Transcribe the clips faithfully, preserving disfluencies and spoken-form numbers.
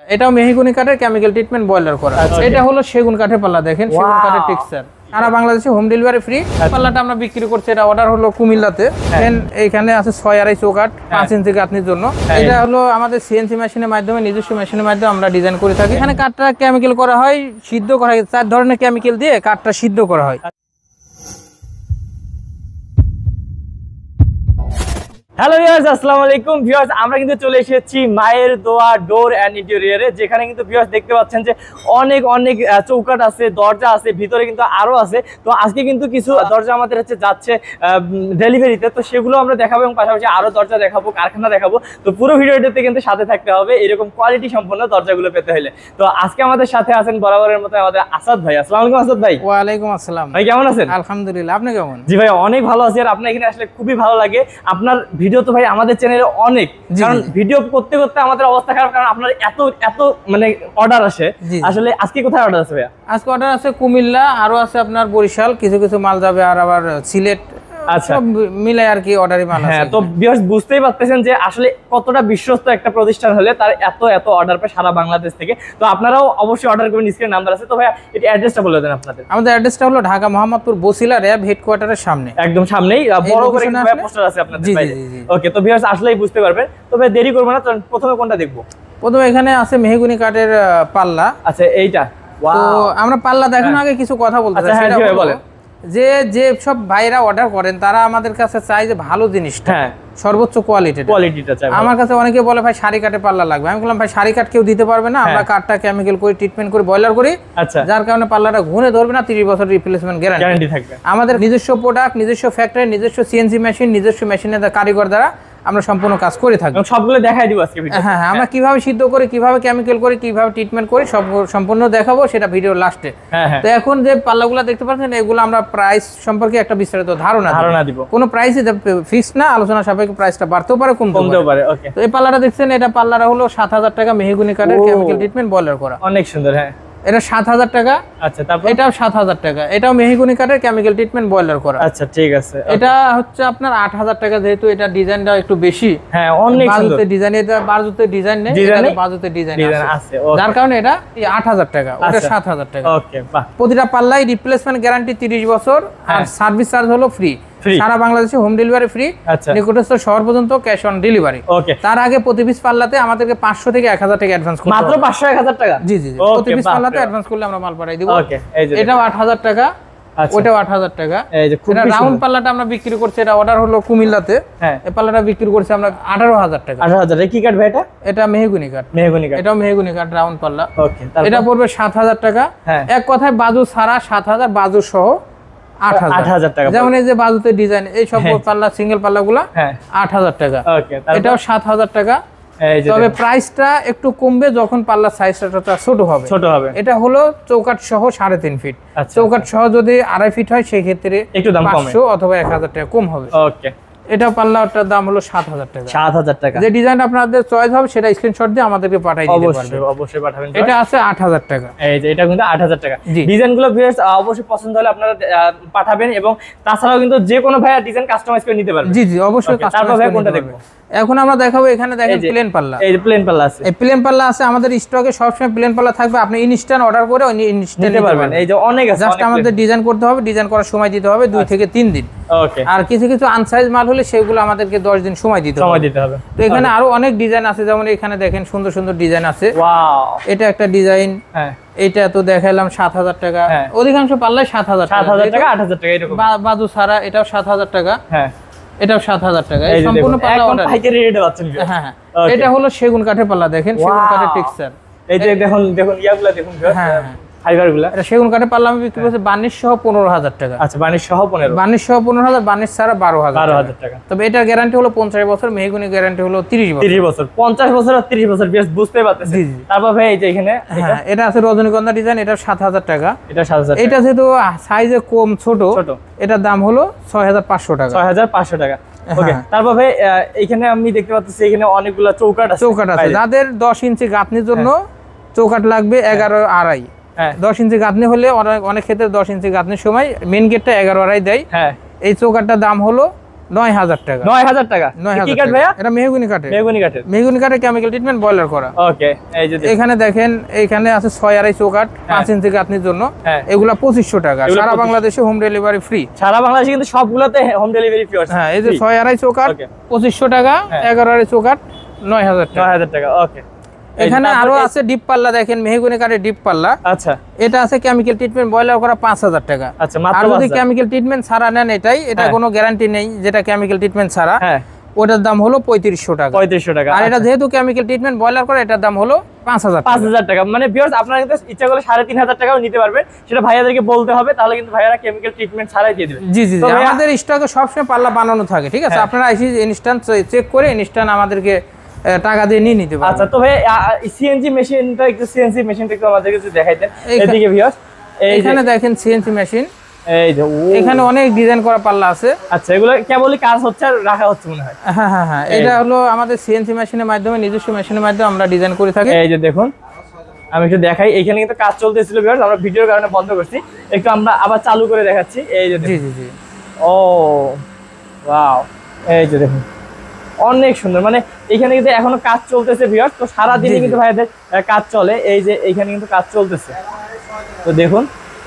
এটাও মেহগনি কাঠের chemical treatment boiler করা। এটা হলো সেগুন কাঠের পাল্লা, দেখেন সেগুন কাঠের টেক্সচার। সারা বাংলাদেশে হোম ডেলিভারি ফ্রি। পাল্লাটা আমরা বিক্রি করছি, এটা অর্ডার হলো কুমিল্লাতে। এখানে আছে ছয় আড়াই চৌকাঠ, পাঁচ ইঞ্চি গাঁথনির জন্য। এটা হলো আমাদের সিএনসি মেশিনের মাধ্যমে, নিজস্ব মেশিনের মাধ্যমে আমরা ডিজাইন করে থাকি। এখানে কাঠটা কেমিক্যাল করা হয়, সিদ্ধ করা হয়, চার ধরনের কেমিক্যাল দিয়ে কাঠটা সিদ্ধ করা হয়। হ্যালো ভিউয়ার্স, আসসালামু আলাইকুম ভিউয়ার্স। আমরা কিন্তু চলে এসেছি মায়ের দোয়া ডোর অ্যান্ড ইন্টেরিয়রে, যেখানে কিন্তু ভিউয়ার্স দেখতে পাচ্ছেন যে অনেক অনেক চৌকাঠ আছে, দরজা আছে, ভিতরে কিন্তু আরো আছে। তো আজকে কিন্তু কিছু দরজা আমাদের হচ্ছে যাচ্ছে ডেলিভারিতে, তো সেগুলো আমরা দেখাবো এবং পাশাপাশি আরো দরজা দেখাবো, কারখানা দেখাবো। তো পুরো ভিডিওটাতে কিন্তু সাথে থাকতে হবে এরকম কোয়ালিটি সম্পন্ন দরজাগুলো পেতে হলে। তো আজকে আমাদের সাথে আছেন বরাবরের মতো আমাদের আসাদ ভাই। আসসালামু আলাইকুম আসাদ ভাই। ওয়ালাইকুম আসসালাম ভাই, কেমন আছেন? আলহামদুলিল্লাহ, আপনি কেমন? জি ভাই, অনেক ভালো আছি। আর আপনার এখানে আসলে খুবই ভালো লাগে। আপনার ভিডিও তো ভাই আমাদের চ্যানেলে অনেক, কারণ ভিডিও করতে করতে আমাদের অবস্থা খারাপ, কারণ আপনার এত এত মানে অর্ডার আসে। আসলে আজকে কোথায় অর্ডার আছে ভাইয়া? আজকে অর্ডার আছে কুমিল্লা, আরো আছে আপনার বরিশাল, কিছু কিছু মাল যাবে, আর আবার সিলেট। আচ্ছা, মিলে আর কি অর্ডারই মাল আছে। হ্যাঁ, তো ভিউয়ার্স বুঝতেই পারতেছেন যে আসলে কতটা বিশ্বস্ত একটা প্রতিষ্ঠান হলে তার এত এত অর্ডার পায় সারা বাংলাদেশ থেকে। তো আপনারাও অবশ্যই অর্ডার করবেন, স্ক্রিনে নাম্বার আছে। তো ভাইয়া এটা অ্যাড্রেসটা বলে দেন আপনাদের। আমাদের অ্যাড্রেসটা হলো ঢাকা মোহাম্মদপুর বসিলা র্যাব হেডকোয়ার্টারের সামনে, একদম সামনেই বড় করে পোস্টার আছে আপনাদের বাইরে। ওকে, তো ভিউয়ার্স আসলেই বুঝতে পারবেন। তো ভাই দেরি করব না, প্রথমে কোনটা দেখবো? প্রথমে এখানে আছে মেহগনি কাঠের পাল্লা। আচ্ছা, এইটা। তো আমরা পাল্লা দেখানোর আগে কিছু কথা বলতে চাই। সেটা বলেন। যে যে সব ভাইরা অর্ডার করেন তারা আমাদের কাছে চাই যে ভালো জিনিসটা, সর্বোচ্চ কোয়ালিটি কোয়ালিটিটা চাই। আমার কাছে অনেকে বলে ভাই সারি কাঠে পাল্লা লাগবে। আমি বললাম ভাই সারি কাঠ কেউ দিতে পারবে না, আমরা কাঠটা কেমিক্যাল করে ট্রিটমেন্ট করে বয়লার করি, যার কারণে পাল্লাটা ঘুরে ধরবে না, তিরিশ বছর রিপ্লেসমেন্ট গ্যারান্টি থাকবে। আমাদের নিজস্ব প্রোডাক্ট, নিজস্ব ফ্যাক্টরি, নিজস্ব সিএনসি মেশিন, নিজস্ব মেশিনের কারিগর দ্বারা আমরা সম্পূর্ণ কাজ করে থাকি। সবগুলো দেখাই দিব আজকে ভিডিও। হ্যাঁ হ্যাঁ, আমরা কিভাবে সিদ্ধ করি, কিভাবে কেমিক্যাল করি, কিভাবে ট্রিটমেন্ট করি, সব সম্পূর্ণ দেখাবো, সেটা ভিডিওর লাস্টে। তো এখন যে পাল্লাগুলো দেখতে পাচ্ছেন, এগুলো আমরা প্রাইস সম্পর্কে একটা বিস্তারিত ধারণা ধারণা দিব। কোনো প্রাইস ফিক্সড না, আলোচনা সাপেক্ষে প্রাইসটা বাড়তেও পারে, কমতেও পারে। ওকে, তো এই পাল্লাটা দেখছেন, এটা পাল্লাটা হলো সাত হাজার টাকা, মেহগনি কাঠের কেমিক্যাল ট্রিটমেন্ট বয়লার করা। অনেক সুন্দর। হ্যাঁ, এটা সাত হাজার টাকা। আচ্ছা, তারপর এটাও সাত হাজার টাকা, এটাও মেহগনি কাঠের কেমিক্যাল ট্রিটমেন্ট বয়লার করা। আচ্ছা, ঠিক আছে। এটা হচ্ছে আপনার আট হাজার টাকা, যেহেতু এটা ডিজাইনটা একটু বেশি। হ্যাঁ, অনেক সুন্দর ডিজাইন। এটা বাজুতে ডিজাইন নেই, এটা বাজুতে ডিজাইন আছে, যার কারণে এটা আট হাজার টাকা, ওটা সাত হাজার টাকা। ওকে, বাহ। প্রতিটা পাল্লাই রিপ্লেসমেন্ট গ্যারান্টি তিরিশ বছর, আর সার্ভিস চার্জ হলো ফ্রি। সারা বাংলাদেশে হোম ডেলিভারি ফ্রি, নিকটস্থ শহর পর্যন্ত ক্যাশ অন ডেলিভারি। ওকে, তার আগে প্রতি পিস পাল্লাতে আমাদেরকে পাঁচশো থেকে এক হাজার টাকা অ্যাডভান্স করতে হবে। মাত্র পাঁচশো এক হাজার টাকা? জি জি, প্রতি পিস পাল্লাতে অ্যাডভান্স করলে আমরা মাল পাঠাই দিব। ওকে, এটাও আট হাজার টাকা, ওটাও আট হাজার টাকা। এটা রাউন্ড পাল্লাটা আমরা বিক্রি করছি, এটা অর্ডার হলো কুমিল্লাতে। এই পাল্লাটা বিক্রি করছি আমরা আঠারো হাজার টাকা। আঠারো হাজার কি কাঠ ভাই এটা? এটা মেহগনি কাঠ। মেহগনি কাঠ, এটাও মেহগনি কাঠ, রাউন্ড পাল্লা। ওকে, এটা পড়বে সাত হাজার টাকা। এক কথায় বাজু ছাড়া সাত হাজার, বাজু সহ আট হাজার টাকা। যেমন এই যে বাজুতে ডিজাইন, এই সব পাল্লা, সিঙ্গেল পাল্লা গুলা আট হাজার টাকা। এটাও সাত হাজার টাকা। তবে প্রাইসটা একটু কমবে যখন পাল্লার সাইজটা ছোট হবে। ছোট হবে। এটা হলো চৌকাঠ সহ সাড়ে তিন ফিট। চৌকাঠ সহ যদি আড়াই ফিট হয়, সেই ক্ষেত্রে একটু দাম পাঁচশো অথবা এক হাজার টাকা কম হবে। ওকে, এটা পাল্লাটার দাম হলো সাত হাজার টাকা। সাত হাজার টাকা। যে ডিজাইন আপনাদের চয়েস হবে সেটা স্ক্রিনশট দিয়ে আমাদেরকে পাঠিয়ে দিতে পারবেন। অবশ্যই অবশ্যই পাঠাবেন। এটা আছে আট হাজার টাকা। এই যে এটা কিন্তু আট হাজার টাকা। ডিজাইনগুলো ভিউয়ার্স অবশ্যই পছন্দ হলে আপনারা পাঠাবেন, এবং তাছাড়াও কিন্তু যে কোনো ভাইয়া ডিজাইন কাস্টমাইজ করে নিতে পারবেন। জি জি, অবশ্যই কাস্টমাইজ করে কোনটা দেখব? এখন আমরা দেখাবো, এখানে দেখেন প্লেন পাল্লা। এই যে প্লেন পাল্লা আছে, এই প্লেন পাল্লা আছে আমাদের স্টকে, সবসময় প্লেন পাল্লা থাকবে। আপনি ইনস্ট্যান্ট অর্ডার করে ইনস্ট্যান্ট নিতে পারবেন। এই যে অনেক আছে, জাস্ট আমাদের ডিজাইন করতে হবে, ডিজাইন করার সময় দিতে হবে দুই থেকে তিন দিন। ওকে, আর কিছু কিছু আনসাইজ মাল হলে সেগুলো আমাদেরকে দশ দিন সময় দিতে হবে। সময় দিতে হবে। তো এখানে আরো অনেক ডিজাইন আছে, যেমন এখানে দেখেন সুন্দর সুন্দর ডিজাইন আছে। ওয়াও, এটা একটা ডিজাইন। হ্যাঁ, এটা তো দেখাইলাম সাত হাজার টাকা। অধিকাংশ পাল্লাই সাত হাজার টাকা, সাত হাজার টাকা, আট হাজার টাকা এরকম। বাজু ছাড়া এটাও সাত হাজার টাকা। হ্যাঁ, এটাও সাত হাজার টাকা। এই সম্পূর্ণ পাল্লা অর্ডার পাইকারি রেটে পাচ্ছেন। হ্যাঁ হ্যাঁ, এটা হলো সেগুন কাঠের পাল্লা, দেখেন সেগুন কাঠের টেক্সচার। এই যে দেখুন দেখুন ইয়াগুলা দেখুন। হ্যাঁ, ফাইবারগুলা। এটা সেগুন কাঠের পাল্লা আমি বিক্রি করছি বার্নিশ সহ পনেরো হাজার টাকা। আচ্ছা, বার্নিশ সহ পনেরো, বার্নিশ সহ পনেরো হাজার, বার্নিশ ছাড়া বারো হাজার বারো হাজার টাকা। তবে এটার গ্যারান্টি হলো পঞ্চাশ বছর, মেহগনি গ্যারান্টি হলো তিরিশ বছর। তিরিশ বছর, পঞ্চাশ বছর আর তিরিশ বছর, বেশ বুঝতে পারতেছেন। জি জি। তারপর ভাই এই যে এখানে এটা আছে রজনীগন্ধা ডিজাইন, এটা সাত হাজার টাকা। এটা সাত হাজার। এটা যেহেতু সাইজে কম, ছোট, এটার দাম হলো ছয় হাজার পাঁচশো টাকা। ছয় হাজার পাঁচশো টাকা। ওকে, তারপর ভাই এখানে আমি দেখতে পাচ্ছি এখানে অনেকগুলা চৌকাঠ আছে। চৌকাঠ আছে যাদের দশ ইঞ্চি গাঁথনির জন্য চৌকাঠ লাগবে এগারো আড়াই। দশ ইঞ্চি গাঁথনি হলে অনেক অনেক ক্ষেত্রে দশ ইঞ্চি গাঁথনির সময় মেন গেটটা এগারো আড়াই দেয়। হ্যাঁ, এই চৌকাঠটার দাম হলো নয় হাজার টাকা। নয় হাজার টাকা। কি কাঠ ভাইয়া? এটা মেহগনি কাঠের। মেহগনি কাঠের। মেহগনি কাঠের কেমিক্যাল ট্রিটমেন্ট বয়লার করা। ওকে, এই যে এখানে দেখেন এখানে আছে ছয় আড়াই চৌকাঠ পাঁচ ইঞ্চি গাঁথনির জন্য, এগুলা পঁচিশশো টাকা। সারা বাংলাদেশে হোম ডেলিভারি ফ্রি। সারা বাংলাদেশে কিন্তু সবগুলোতে হোম ডেলিভারি ফ্রি আছে। হ্যাঁ, এই যে ছয় আড়াই চৌকাঠ পঁচিশশো টাকা, এগারো আড়াই চৌকাঠ নয় হাজার টাকা। নয় হাজার টাকা। ওকে, এখানে আরো আছে ডিপ পাল্লা, দেখেন মেহগনি কাঠের ডিপ পাল্লা। আচ্ছা, এটা আছে কেমিক্যাল ট্রিটমেন্ট বয়লার করা পাঁচ হাজার টাকা। আচ্ছা, আর যদি কেমিক্যাল ট্রিটমেন্ট ছাড়া নেন এটাই, এটা কোনো গ্যারান্টি নেই যেটা কেমিক্যাল ট্রিটমেন্ট ছাড়া, ওটার দাম হলো পঁয়ত্রিশশো টাকা। পঁয়ত্রিশশো টাকা। আর এটা যেহেতু কেমিক্যাল ট্রিটমেন্ট বয়লার করে, এটার দাম হলো পাঁচ হাজার পাঁচ হাজার টাকা। মানে ভিউয়ার্স আপনারা কিন্তু ইচ্ছা করলে সাড়ে তিন হাজার টাকাও নিতে পারবেন, সেটা ভাইয়াদেরকে বলতে হবে, তাহলে কিন্তু ভাইয়ারা কেমিক্যাল ট্রিটমেন্ট ছাড়াই দিয়ে দেবে। জি জি, আমাদের স্টকে সবসময় পাল্লা বানানো থাকে, ঠিক আছে? আপনারা এসে ইনস্ট্যান্ট চেক করে ইনস্ট্যান্ট আমাদেরকে টাকা দিয়ে নিয়ে নিতে পারবেন। আচ্ছা, তো ভাই সিএনজি মেশিনটা একটু সিএনজি মেশিনটা একটু আমাদেরকে একটু দেখাইতেন এদিকে ভিউয়ার্স। এখানে দেখেন সিএনজি মেশিন, এই যে এখানে অনেক ডিজাইন করা পাল্লা আছে। আচ্ছা, এগুলো কেবলই কাজ হচ্ছে আর রাখা হচ্ছে মনে হয়। হ্যাঁ হ্যাঁ হ্যাঁ, এটা হলো আমাদের সিএনজি মেশিনের মাধ্যমে, নিজস্ব মেশিনের মাধ্যমে আমরা ডিজাইন করে থাকি। এই যে দেখুন, আমি একটু দেখাই, এখানে কিন্তু কাজ চলতেছিল ভিউয়ার্স, আমরা ভিডিওর কারণে বন্ধ করছি, একটু আমরা আবার চালু করে দেখাচ্ছি। এই যে জি জি জি, ও ওয়াও, এই যে দেখুন অনেক সুন্দর। মানে এখানে কিন্তু এখনো কাজ চলতেছে ভিউয়ার্স, তো সারা দিনে কিন্তু ভাইদের কাজ চলে। এই যে এখানে কিন্তু কাজ চলতেছে, তো দেখুন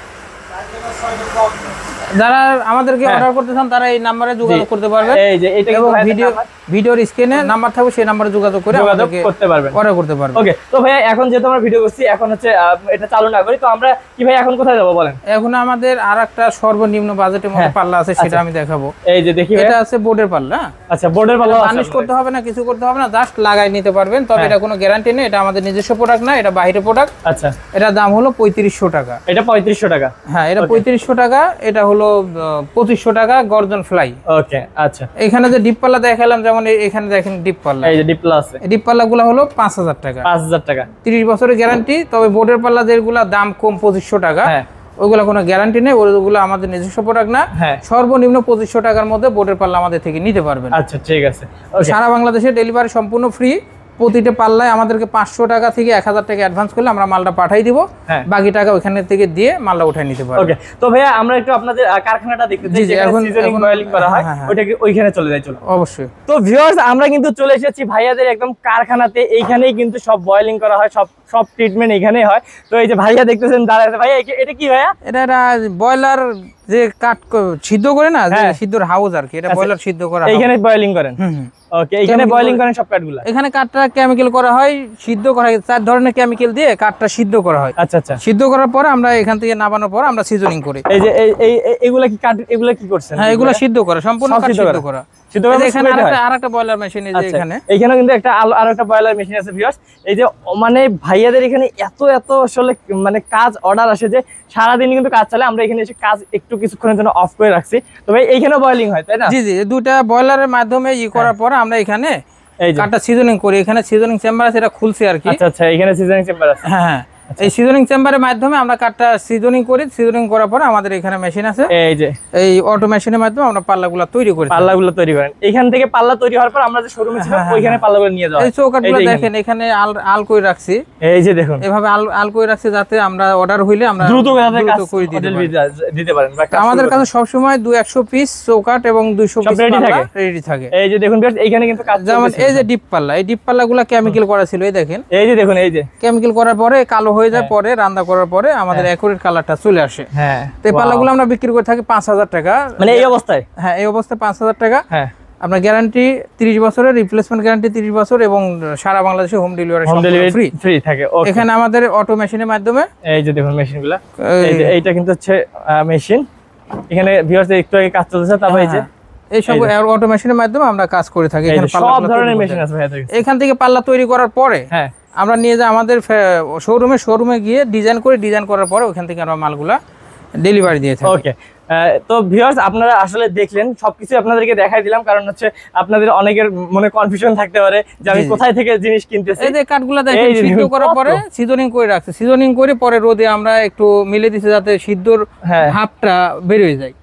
যারা আমাদেরকে অর্ডার করতে চান তারা এই নম্বরে যোগাযোগ করতে পারবেন। এই যে এটা এবং ভিডিও ভিডিওর স্ক্রিনে নাম্বার থাকবে, সেই নম্বরে যোগাযোগ করে আমাদেরকে করতে পারবেন, অর্ডার করতে পারবেন। ওকে, তো ভাই এখন যেহেতু আমরা ভিডিও করছি, এখন হচ্ছে এটা চালু না করি, তো আমরা কি ভাই এখন কোথায় যাব বলেন? এখন আমাদের আরেকটা সর্বনিম্ন বাজেটের মধ্যে পাল্লা আছে, সেটা আমি দেখাবো। এই যে দেখি, এটা আছে বোর্ডের পাল্লা। আচ্ছা, বোর্ডের পাল্লা বানিশ করতে হবে না, কিছু করতে হবে না, জাস্ট লাগাই নিতে পারবেন। তবে এটা কোনো গ্যারান্টি নেই, এটা আমাদের নিজস্ব প্রোডাক্ট না, এটা বাইরের প্রোডাক্ট। আচ্ছা, এটার দাম হলো পঁয়ত্রিশশো টাকা। এটা পঁয়ত্রিশশো টাকা? হ্যাঁ, এটা পঁয়ত্রিশশো টাকা। এটা হলো পঁচিশশো টাকা গর্জন ফ্লাই। ওকে, আচ্ছা। এখানে যে ডিপ পাল্লা দেখালাম, যেমন এখানে দেখেন ডিপ পাল্লা, এই যে ডিপ পাল্লা আছে, ডিপ পাল্লা গুলো হলো পাঁচ হাজার টাকা। পাঁচ হাজার টাকা, তিরিশ বছরের গ্যারান্টি। তবে বোর্ডের পাল্লা যেগুলো দাম কম পঁচিশশো টাকা, ওইগুলো কোনো গ্যারান্টি নেই, ওইগুলো আমাদের নিজস্ব প্রোডাক্ট না। সর্বনিম্ন পঁচিশশো টাকার মধ্যে বোর্ডের পাল্লা আমাদের থেকে নিতে পারবেন। আচ্ছা, ঠিক আছে। সারা বাংলাদেশে ডেলিভারি সম্পূর্ণ ফ্রি। প্রতিটা পাল্লায় আমাদেরকে পাঁচশো টাকা থেকে এক হাজার টাকা অ্যাডভান্স করলে আমরা মালটা পাঠাই দিব, বাকি টাকা ওখানে থেকে দিয়ে মালটা উঠাই নিতে পারবো। ওকে, তো ভাইয়া আমরা একটু আপনাদের কারখানাটা দেখতে চাই, যেখানে সিজনিং বয়েলিং করা হয়, ওইটা কি ওইখানে চলে যাই? চলো, অবশ্যই। তো ভিউয়ার্স আমরা কিন্তু চলে এসেছি ভাইয়াদের একদম কারখানাতে, এইখানেই কিন্তু সব বয়েলিং করা হয়, সব সব ট্রিটমেন্ট এখানেই হয়। তো এই যে ভাইয়া দেখতেছেন দাঁড়ায় আছে, ভাইয়া এটা কি ভাইয়া? এটা একটা বয়লার যে কাট সিদ্ধ করে না, যে সিদ্ধর হাউস আর কি, এটা বয়লার সিদ্ধ করা। এইখানে বয়েলিং করেন? হুম, ওকে, এখানে বয়েলিং করেন সব কাঠগুলো? এখানে কাঠটা কেমিক্যাল করা হয়, সিদ্ধ করা হয়, চার ধরনের কেমিক্যাল দিয়ে কাঠটা সিদ্ধ করা হয়। আচ্ছা আচ্ছা, সিদ্ধ করার পর আমরা এখান থেকে নামানোর পর আমরা সিজনিং করি। এই যে এই এগুলা কি কাঠ, এগুলা কি করছেন? হ্যাঁ, এগুলা সিদ্ধ করা, সম্পূর্ণ সিদ্ধ করা। এখানে আরেকটা আরেকটা বয়লার মেশিন আছে, এখানে এখানেও কিন্তু একটা আরেকটা বয়লার মেশিন আছে ভিউয়ার্স। এই যে মানে ভাইয়াদের এখানে এত এত আসলে মানে কাজ অর্ডার আসে যে সারাদিন কিন্তু কাজ চলে। আমরা এখানে এসে কাজ একটু কিছুক্ষণের জন্য অফ করে রাখছি। তো ভাই এইখানেও বয়েলিং হয়, তাই না? জি জি, দুইটা বয়লারের মাধ্যমে ই করার পর আমরা এখানে কাঠটা সিজনিং করি। এখানে সিজনিং চেম্বার আছে, এটা খুলছে আর কি। আচ্ছা আচ্ছা, এখানে সিজনিং চেম্বার আছে। হ্যাঁ হ্যাঁ, এই সিজনিং চেম্বারের মাধ্যমে আমরা কাঠটা সিজনিং করি। সিজনিং করার পর আমাদের এখানে মেশিন আছে, এই যে এই অটো মেশিনের মাধ্যমে আমরা পাল্লাগুলো তৈরি করি। পাল্লাগুলো তৈরি করেন এখান থেকে? পাল্লা তৈরি হওয়ার পর আমরা যে শোরুমে ছিল ওইখানে পাল্লাগুলো নিয়ে যাওয়া। এই চৌকাঠগুলো দেখেন, এখানে আল আল করে রাখছি। এই যে দেখুন, এভাবে আল আল করে রাখছি যাতে আমরা অর্ডার হইলে আমরা দ্রুত করে দিতে পারেন। আমাদের কাছে সব সময় দুই একশো পিস চৌকাঠ এবং দুইশো পিস পাল্লা রেডি থাকে। এই যে দেখুন এইখানে কিন্তু কাজ, যেমন এই যে ডিপ পাল্লা, এই ডিপ পাল্লাগুলো কেমিক্যাল করা ছিল, এই দেখেন। এই যে দেখুন, এই যে কেমিক্যাল করার পরে কালো হয়ে যায়, পরে রান্না করার পরে আমাদের অ্যাকুরেট কালারটা চলে আসে। হ্যাঁ, তো এই পাল্লাগুলো আমরা বিক্রি করে থাকি পাঁচ হাজার টাকা। মানে এই অবস্থায়? হ্যাঁ, এই অবস্থায় পাঁচ হাজার টাকা। হ্যাঁ, আপনার গ্যারান্টি তিরিশ বছরের, রিপ্লেসমেন্ট গ্যারান্টি তিরিশ বছর, এবং সারা বাংলাদেশে হোম ডেলিভারি ফ্রি ফ্রি থাকে। এখানে আমাদের অটো মেশিনের মাধ্যমে, এই যে দেখুন মেশিনগুলো, এই যে এইটা কিন্তু হচ্ছে মেশিন। এখানে ভিউয়ার্স একটু আগে কাজ চলছে, তারপর এই যে এই সব অটো মেশিনের মাধ্যমে আমরা কাজ করে থাকি। এখানে সব ধরনের মেশিন আছে। এখান থেকে পাল্লা তৈরি করার পরে হ্যাঁ আমরা নিয়ে যাই আমাদের শোরুমে। শোরুমে গিয়ে ডিজাইন করে, ডিজাইন করার পরে ওখান থেকে আমরা মালগুলা ডেলিভারি দিয়ে থাকি। ওকে, তো ভিউয়ার্স আপনারা আসলে দেখলেন, সবকিছু আপনাদেরকে দেখাই দিলাম, কারণ হচ্ছে আপনাদের অনেকের মনে কনফিউশন থাকতে পারে যে আমি কোথায় থেকে জিনিস কিনতেছি। এই যে কাঠগুলো দেখেন সিদ্ধ করার পরে সিজনিং করে রাখছে। সিজনিং করে পরে রোদে আমরা একটু মিলে দিছি যাতে সিদ্ধর ভাবটা বের হয়ে যায়।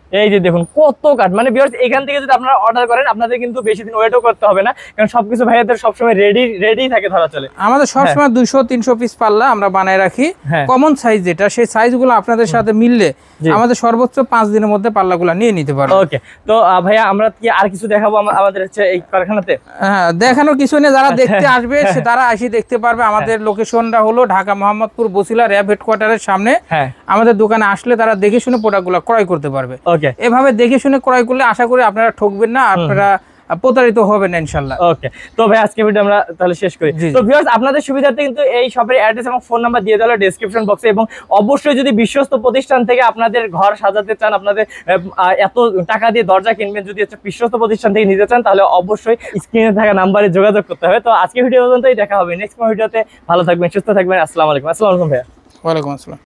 এই যে দেখুন কত কাঠ, মানে ভিউয়ার্স এখান থেকে যদি আপনারা অর্ডার করেন আপনাদের কিন্তু বেশি দিন ওয়েটও করতে হবে না, কারণ সবকিছু ভাইয়াদের সবসময় রেডি রেডি থাকে ধরা চলে। আমাদের সবসময় দুইশো তিনশো পিস পাল্লা আমরা বানায় রাখি, কমন সাইজ যেটা, সেই সাইজগুলো আপনাদের সাথে মিললে আমাদের সর্বোচ্চ পাঁচ দিনের মধ্যে পাল্লাগুলো নিয়ে নিতে পারবো। ওকে, তো ভাইয়া আমরা কি আর কিছু দেখাবো আমাদের হচ্ছে এই কারখানাতে? হ্যাঁ, দেখানোর কিছু নেই, যারা দেখতে আসবে সে তারা আসি দেখতে পারবে। আমাদের লোকেশনটা হলো ঢাকা মোহাম্মদপুর বসিলা র্যাব হেডকোয়ার্টারের সামনে। আমাদের দোকানে আসলে তারা দেখে শুনে প্রোডাক্টগুলো ক্রয় করতে পারবে। ওকে, এভাবে দেখে শুনে ক্রয় করলে আশা করি আপনারা ঠকবেন না, আপনারা প্রতারিত হবেন না ইনশাআল্লাহ। ওকে, তো ভাই আজকে ভিডিও আমরা তাহলে শেষ করি। তো ভিউয়ার্স আপনাদের সুবিধার্থে কিন্তু এই শপের অ্যাড্রেস এবং ফোন নাম্বার দিয়ে দেওয়া ডেসক্রিপশন বক্সে, এবং অবশ্যই যদি বিশ্বস্ত প্রতিষ্ঠান থেকে আপনাদের ঘর সাজাতে চান, আপনাদের এত টাকা দিয়ে দরজা কিনবেন, যদি হচ্ছে বিশ্বস্ত প্রতিষ্ঠান থেকে নিতে চান তাহলে অবশ্যই স্ক্রিনে থাকা নাম্বারে যোগাযোগ করতে হবে। তো আজকে ভিডিও পর্যন্তই, দেখা হবে নেক্সট ভিডিওতে। ভালো থাকবেন, সুস্থ থাকবেন, আসসালামু আলাইকুম। আসসালামু আলাইকুম ভাইয়া। ওয়ালাইকুম আসসালাম।